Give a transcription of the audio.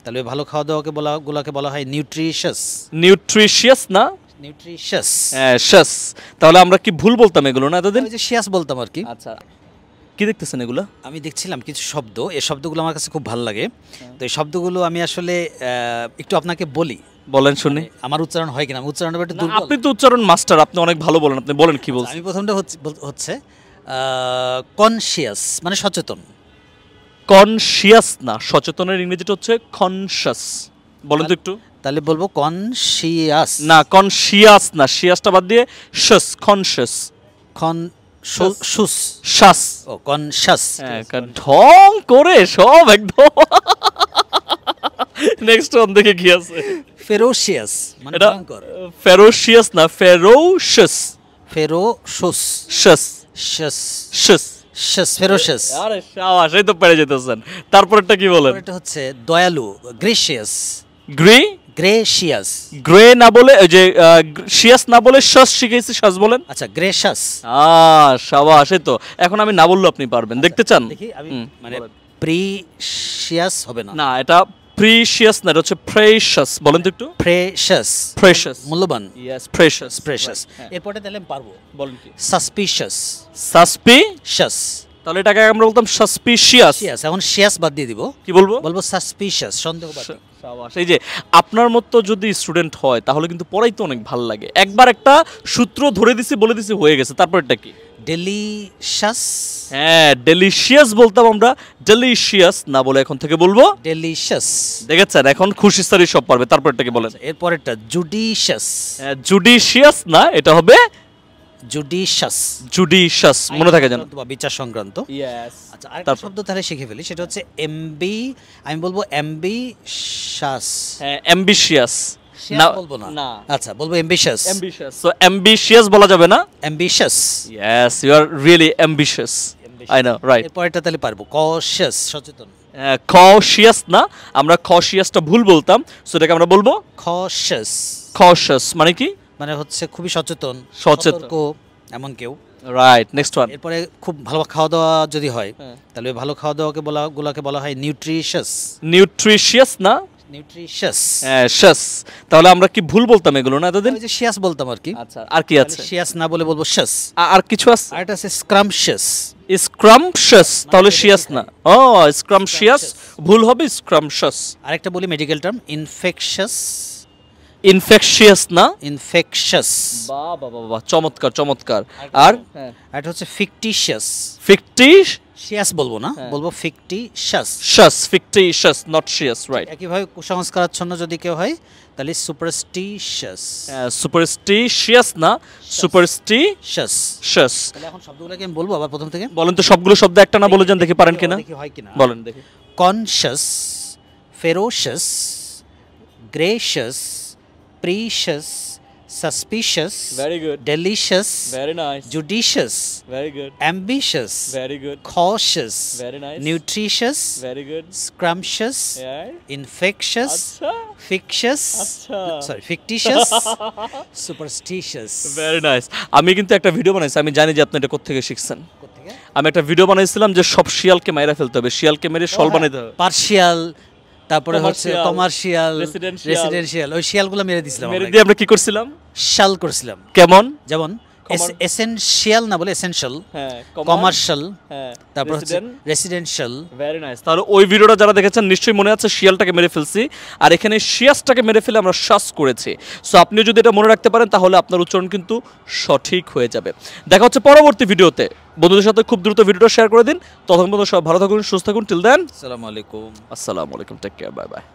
তাহলে ভালো খাওয়া দাওয়াকে গুলাকে বলা হয় নিউট্রিশিয়াস। নিউট্রিশিয়াস না, নিউট্রিশিয়াস। হ্যাঁ শাস। তাহলে আমরা কি ভুল বলতাম এগুলো না এতদিন? ওই যে শিয়াস বলতাম আর কি। আচ্ছা, কি দেখতেছেন এগুলো? আমি দেখছিলাম কিছু শব্দ, এই শব্দগুলো আমার কাছে খুব ভালো লাগে। তো এই শব্দগুলো আমি আসলে একটু আপনাকে বলি, বলেন শুনি। আমার উচ্চারণ হয় কিনা, উচ্চারণটা একটু দুর্বল। আপনি তো উচ্চারণ মাস্টার, আপনি অনেক ভালো বলেন, আপনি বলেন কি বলছেন। আমি প্রথমটা হচ্ছে কনশিয়াস মানে সচেতন। কনশিয়াস না, সচেতনের ইংরেজিটা হচ্ছে কনশাস। বলেন তো একটু। তাহলে বলবো কনশিয়াস। না, কনশিয়াস না, শিয়াসটা বাদ দিয়ে শাস, কনশাস। শুস শাস। ও কনশাস। ঢং করে সব একদম। নেক্সট ওয়ান দেখে কি আছে। ফেরোশিয়াস মানে ভয়ঙ্কর। ফেরোশিয়াস না, ফেরোশাস। ফেরোশাস। শাস শাস শাস শাস ফেরোশাস। আরে শাবাশ, এই তো পেরে যেতেছেন। তারপরটা কি বলেন? এটা হচ্ছে দয়ালু, গ্রেসিয়াস। গ্রেসিয়াস। গ্রে না বলে ওই যে শিয়াস না বলে শাস শিখেছি, শাস বলেন। আচ্ছা গ্রেসাস। শাবাশ, এই তো। এখন আমি না বললে আপনি পারবেন, দেখতে চান? দেখি আমি, মানে প্রিশিয়াস হবে না। না, এটা প্রিশিয়াস না, এটা হচ্ছে প্রেশাস। বলেন তো একটু। প্রেশাস। প্রেশাস মূল্যবান। Yes, precious precious. এরপরে তাহলে আমি পারবো। বলেন কি? সাসপিশিয়াস। সাসপিশিয়াস। তাহলে এটাকে আমরা বলতাম সাসপিশিয়াস। এখন শিয়াস বাদ দিয়ে দিব। কি বলবো? বলবো সাসপিশিয়াস, সন্দেহবাদী। এই যে আপনার মতো যদি স্টুডেন্ট হয় তাহলে কিন্তু পড়াইতে অনেক ভালো লাগে। একবার একটা সূত্র ধরে দিছি, বলে দিছি, হয়ে গেছে। তারপরটা কি? ডেলিশিয়াস। হ্যাঁ, ডেলিশিয়াস বলতাম আমরা, ডেলিশিয়াস না বলে এখন থেকে বলবো ডেলিশিয়াস। দেখেছেন, এখন খুশি সারি সব পারবে। তারপরটা কি বলেন? এরপরেরটা জুডিশিয়াস। জুডিশিয়াস না, এটা হবে জুডিশাস। জুডিশাস, মনে থাকে যেন, বিচার সংক্রান্ত। আচ্ছা, আরেকটা শব্দ তাহলে শিখে ফেলি, সেটা হচ্ছে এমবি। আমি বলবো এমবিশাস। হ্যাঁ, অ্যাম্বিশিয়াস না বলবো না। আচ্ছা, বলবো এমবিশাস। অ্যাম্বিশিয়াস। সো অ্যাম্বিশিয়াস বলা যাবে না, ambitious. Yes, you are really ambitious. I know, right. এরপরটা তাহলে পারবো কশিয়াস, সচেতন। কশিয়াস না, আমরা কশিয়াসটা ভুল বলতাম, সো এটাকে আমরা বলবো কশিয়াস। কশিয়াস মানে কি? মানে হচ্ছে খুবই সচেতন, সতর্ক এমন কেউ। Right, next one. এরপরে খুব ভালো খাওয়া দাওয়া যদি হয়, তাহলে ভালো খাওয়া দাওয়াকে গুলাকে বলা হয় নিউট্রিশিয়াস। নিউট্রিশিয়াস না, নিউট্রিশিয়াস। হ্যাঁ শাস। তাহলে আমরা কি ভুল বলতাম এগুলো না এতদিন? ওই যে শিয়াস বলতাম আর কি। আচ্ছা, আর কি আছে? শিয়াস না বলে বলবো শাস। আর কিছু আছে? আর এটা আছে স্ক্রামশিয়াস। স্ক্রামশিয়াস, তাহলে শিয়াস না। ও, স্ক্রামশিয়াস ভুল হবে, স্ক্রামশিয়াস। আরেকটা বলি মেডিকেল টার্ম, ইনফেকশাস। ইনফেকশিয়াস না, ইনফেকশাস। বাহ বাহ বাহ, চমৎকার চমৎকার। আর এটা হচ্ছে ফিকটিশিয়াস। ফিকটিশিয়াস বলবো না, বলবো ফিকটিশাস। শাস, ফিকটিশিয়াস, নট শিয়াস, রাইট। একইভাবে কুসংস্কারাচ্ছন্ন যদি কেউ হয় তাহলে সুপারস্টিশিয়াস। সুপারস্টিশিয়াস না, সুপারস্টিশিয়াস। শাস। তাহলে এখন শব্দগুলোকে আমি বলবো আবার প্রথম থেকে। বলেন তো, সবগুলো শব্দ একটা না বলে যান, দেখি পারেন কিনা। হয় কিনা বলেন দেখি। Conscious, ferocious, gracious, precious, suspicious, very good, delicious, very nice, judicious, very good, ambitious, very good, cautious, very nice, nutritious, very good, scrumptious, yeah, infectious, acha, fictitious, acha, sorry, fictitious, superstitious. very nice. আমি কিন্তু একটা video বানাইছি, আমি জানি যে আপনি এটা কোথা থেকে শিখছেন। আমি একটা ভিডিও বানাইছিলাম যে সব শিয়ালকে মাইরা ফেলতে হবে, শিয়ালকে মেরে শল বানাইতে হবে। পার্শিয়াল, তারপরে হচ্ছে কমার্শিয়াল, রেসিডেন্সিয়াল, ওই শিয়ালগুলো মেরে দিছিলাম। মেরে দিয়ে আমরা কি করছিলাম? শাল করছিলাম। কেমন? যেমন এসেনশিয়াল না বলে এসেনশিয়াল, কমার্শিয়াল, তারপর হচ্ছে রেসিডেন্সিয়াল। Very nice. তাহলে ওই ভিডিওটা যারা দেখেছেন নিশ্চয়ই মনে আছে, শিয়ালটাকে মেরে ফেলছি, আর এখানে শিয়াসটাকে মেরে ফেলে আমরা শ্বাস করেছি। সো আপনি যদি এটা মনে রাখতে পারেন তাহলে আপনার উচ্চারণ কিন্তু সঠিক হয়ে যাবে। দেখা হচ্ছে পরবর্তী ভিডিওতে। বন্ধুদের সাথে খুব দ্রুত ভিডিওটা শেয়ার করে দিন। তখন পর্যন্ত সব ভালো থাকুন, সুস্থ থাকুন। টিল দেন, আসসালামু আলাইকুম। আসসালামু আলাইকুম, টেক কেয়ার, বাই বাই।